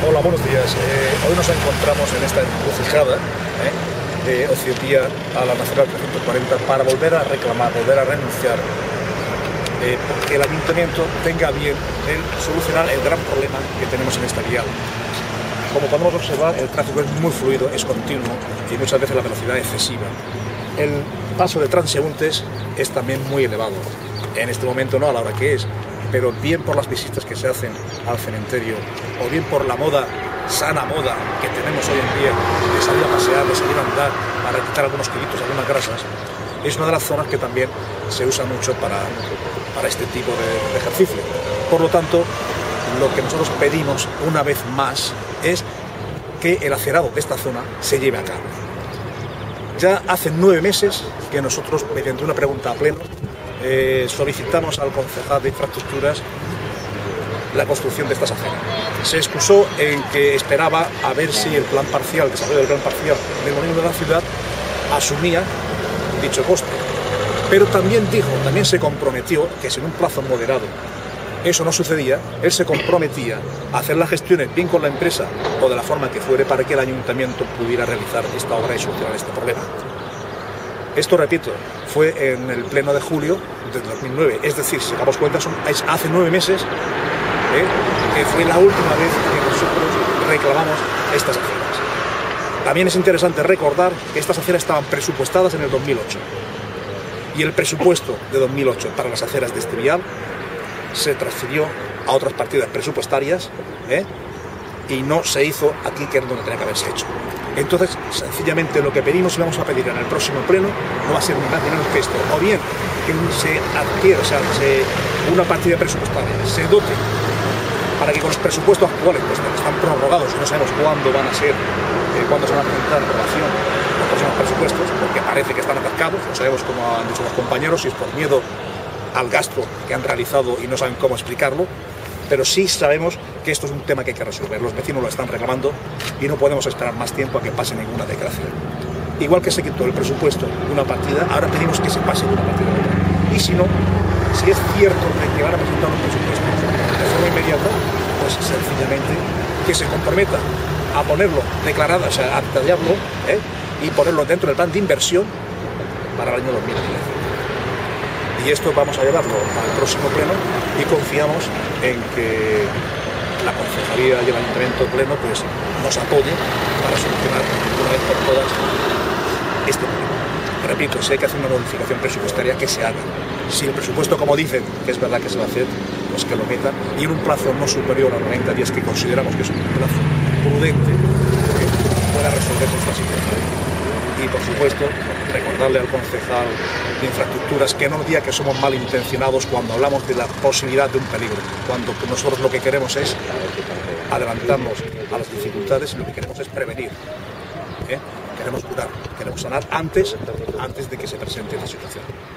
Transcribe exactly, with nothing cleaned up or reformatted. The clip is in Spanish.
Hola, buenos días. Eh, hoy nos encontramos en esta encrucijada eh, de Ociopía a la Nacional trescientos cuarenta para volver a reclamar, volver a renunciar, eh, porque el Ayuntamiento tenga bien el solucionar el gran problema que tenemos en esta vía. Como podemos observar, el tráfico es muy fluido, es continuo y muchas veces la velocidad es excesiva. El paso de transeúntes es también muy elevado. En este momento no a la hora que es, pero bien por las visitas que se hacen al cementerio o bien por la moda, sana moda que tenemos hoy en día de salir a pasear, de salir a andar para quitar algunos kilitos, algunas grasas, es una de las zonas que también se usa mucho para, para este tipo de, de ejercicio. Por lo tanto, lo que nosotros pedimos una vez más es que el acerado de esta zona se lleve a cabo. Ya hace nueve meses que nosotros, mediante una pregunta a pleno, eh, solicitamos al concejal de infraestructuras la construcción de estas aceras. Se excusó en que esperaba a ver si el plan parcial, el desarrollo del plan parcial del gobierno de la ciudad asumía dicho coste. Pero también dijo, también se comprometió que si en un plazo moderado eso no sucedía, él se comprometía a hacer las gestiones bien con la empresa o de la forma que fuere para que el ayuntamiento pudiera realizar esta obra y solucionar este problema. Esto, repito, fue en el pleno de julio del dos mil nueve, es decir, si damos cuenta, son, es hace nueve meses ¿eh? que fue la última vez que nosotros reclamamos estas aceras. También es interesante recordar que estas aceras estaban presupuestadas en el dos mil ocho y el presupuesto de dos mil ocho para las aceras de este vial se transfirió a otras partidas presupuestarias ¿eh? y no se hizo aquí, que es donde tenía que haberse hecho. Entonces, sencillamente lo que pedimos y vamos a pedir en el próximo pleno no va a ser ni más ni menos que esto, o bien que se adquiera, o sea, se, una partida presupuestaria, se dote para que con los presupuestos actuales, pues que están prorrogados y no sabemos cuándo van a ser, eh, cuándo se van a presentar en aprobación los próximos presupuestos, porque parece que están atascados, no sabemos cómo han dicho los compañeros, si es por miedo al gasto que han realizado y no saben cómo explicarlo, pero sí sabemos que esto es un tema que hay que resolver. Los vecinos lo están reclamando y no podemos esperar más tiempo a que pase ninguna declaración. Igual que se quitó el presupuesto de una partida, ahora pedimos que se pase de una partida a otra. Y si no, si es cierto que van a presentar los presupuestos de forma inmediata, pues sencillamente que se comprometa a ponerlo declarado, o sea, a detallarlo ¿eh? y ponerlo dentro del plan de inversión para el año dos mil diez. Y esto vamos a llevarlo al próximo pleno y confiamos en que la concejalía y el ayuntamiento pleno pues, nos apoye para solucionar una vez por todas este problema. Repito, si hay que hacer una modificación presupuestaria, que se haga. Si el presupuesto, como dicen, que es verdad que se va a hacer, pues que lo metan y en un plazo no superior a noventa días, que consideramos que es un plazo prudente, que pueda resolver esta situación. Y, por supuesto, recordarle al concejal de infraestructuras que no diga que somos malintencionados cuando hablamos de la posibilidad de un peligro, cuando nosotros lo que queremos es adelantarnos a las dificultades y lo que queremos es prevenir. ¿eh? Queremos curar, queremos sanar antes, antes de que se presente esta situación.